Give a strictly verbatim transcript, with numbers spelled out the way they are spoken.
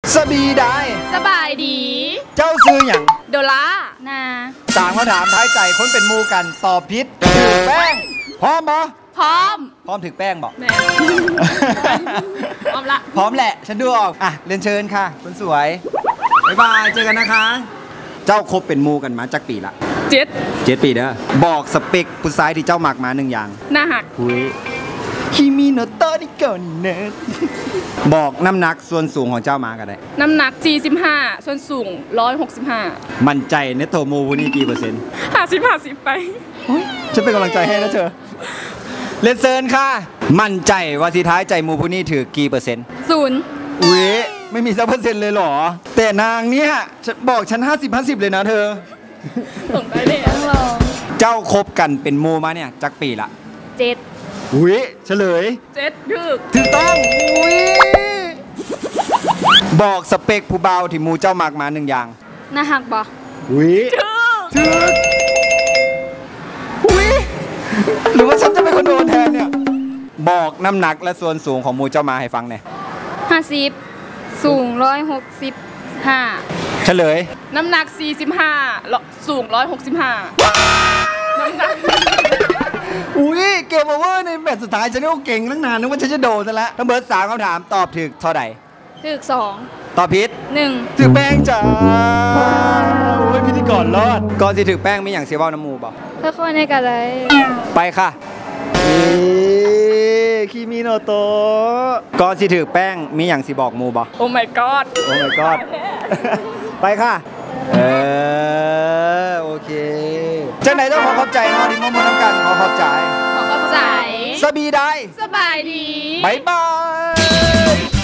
สบีได้สบายดีเจ้าซื้ออย่างโดล่านาสามคำถามท้ายใจคนเป็นมูกันตอบพิษถือแป้งพร้อมปะพร้อมพร้อมถือแป้งบอกแม่พร้อมละพร้อมแหละฉันดูออกอ่ะเรียนเชิญค่ะคนสวยบ๊ายบายเจอกันนะคะเจ้าคบเป็นมูกันมาจากปีละเจ็ดเจ็ดปีเด้อบอกสเปคผู้ชายที่เจ้าหมักมาหนึ่งอย่างหน้าหักคุยคิมิโนโตะนี่ก่อนเนตบอกน้ำหนักส่วนสูงของเจ้ามากันได้น้ำหนักสี่สิบห้าส่วนสูงหนึ่งร้อยหกสิบห้ามั่นใจในโตโมวุนี่กี่เปอร์เซ็นต์ห้าสิบห้าสิบไปฉันเป็นกำลังใจให้นะเธอเลนเซิร์นค่ะมั่นใจว่าสุดท้ายใจมูพุนี่ถือกี่เปอร์เซ็นต์ศูนย์อุ้ยไม่มีสักเปอร์เซ็นต์เลยหรอแต่นางเนี่ยฉันบอกฉันห้าสิบห้าสิบเลยนะเธอส่งได้เลยลองเจ้าคบกันเป็นมูมาเนี่ยจักปีละเจ็ดอุ้ยเฉลยเจ็ดถูกถูกต้องอุ้ยบอกสเปคผู้เบาที่มูเจ้ามากมาหนึ่งอย่างน่าหักบ่อุ้ยถูกถูกอุ้ยหรือว่าฉันจะเป็นคนโดนแทนเนี่ยบอกน้ำหนักและส่วนสูงของมูเจ้ามาให้ฟังหน่อยห้าสิบสูงร้อยหกสิบห้าเฉลยน้ำหนักสี่สิบห้าสูงร้อยหกสิบห้าน้ำหนักอุ้ยเกมโอเวอร์ในแมตช์สุดท้ายฉันก็เก่งตั้งนานนึกว่าฉันจะโดนซะแล้วทั้งเบิร์ดสามคำถามตอบถูกเท่าไหร่ถูกสองตอบผิดหนึ่งถือแป้งจ้าโอ้ยพิธีกรรอดก่อนที่ถือแป้งมีอย่างเสียบ้าน้ำมูบอกถ้าคนในกระไรไปค่ะคิมิโนโตะก่อนที่ถือแป้งมีอย่างสิบอกมูบอกโอ้ my god โอ้ my god ไปค่ะเออโอเคเจ้าไหนต้องขอขอบใจเนาะที่มามาทำกันขอขอบใจขอขอบใจสบีได้สบายดีบ๊ายบาย